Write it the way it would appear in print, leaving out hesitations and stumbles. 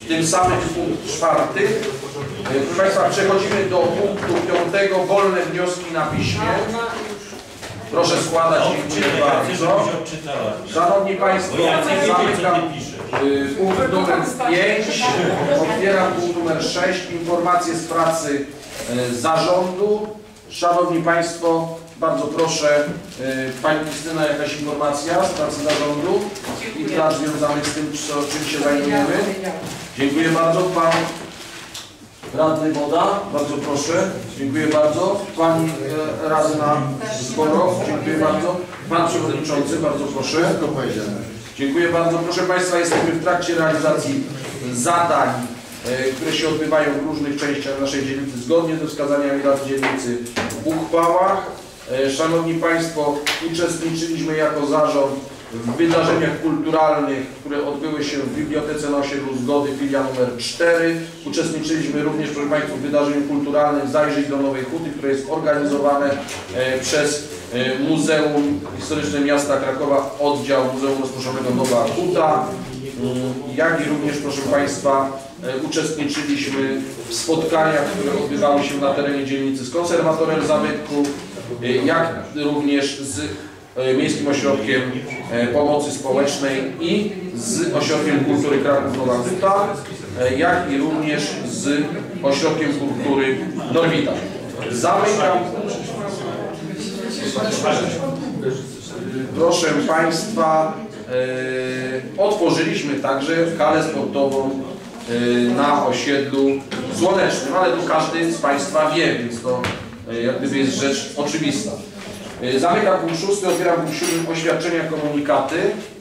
Tym samym punkt 4. Proszę Państwa, przechodzimy do punktu 5. Wolne wnioski na piśmie. Proszę składać, dziękuję bardzo. Szanowni Państwo, zamykam punkt numer 5. Otwieram punkt numer 6. Informacje z pracy zarządu. Szanowni Państwo, bardzo proszę, Pani Krystyna, jakaś informacja z pracy zarządu i prac związanych z tym, czym się zajmujemy. Dziękuję bardzo. Pan Radny Woda, bardzo proszę. Dziękuję bardzo. Pani Radna Skorow, dziękuję bardzo. Pan Przewodniczący, bardzo proszę. Dziękuję bardzo. Proszę Państwa, jesteśmy w trakcie realizacji zadań, które się odbywają w różnych częściach naszej dzielnicy zgodnie ze wskazaniami Rady Dzielnicy w uchwałach. Szanowni Państwo, uczestniczyliśmy jako zarząd w wydarzeniach kulturalnych, które odbyły się w Bibliotece na osiedlu Zgody, filia numer 4. Uczestniczyliśmy również, proszę Państwa, w wydarzeniu kulturalnym Zajrzyj do Nowej Huty, które jest organizowane przez Muzeum Historyczne Miasta Krakowa, oddział Muzeum Rozproszonego Nowa Huta. Jak i również, proszę Państwa, uczestniczyliśmy w spotkaniach, które odbywały się na terenie dzielnicy z konserwatorem zabytku, jak również z Miejskim Ośrodkiem Pomocy Społecznej i z Ośrodkiem Kultury Kraków Nowa Huta, jak i również z Ośrodkiem Kultury Norwida. Zamykam. Proszę Państwa, otworzyliśmy także halę sportową na osiedlu Słonecznym, ale tu każdy z Państwa wie, więc to jak gdyby jest rzecz oczywista. Zamykam punkt 6, otwieram punkt 7, oświadczenia, komunikaty.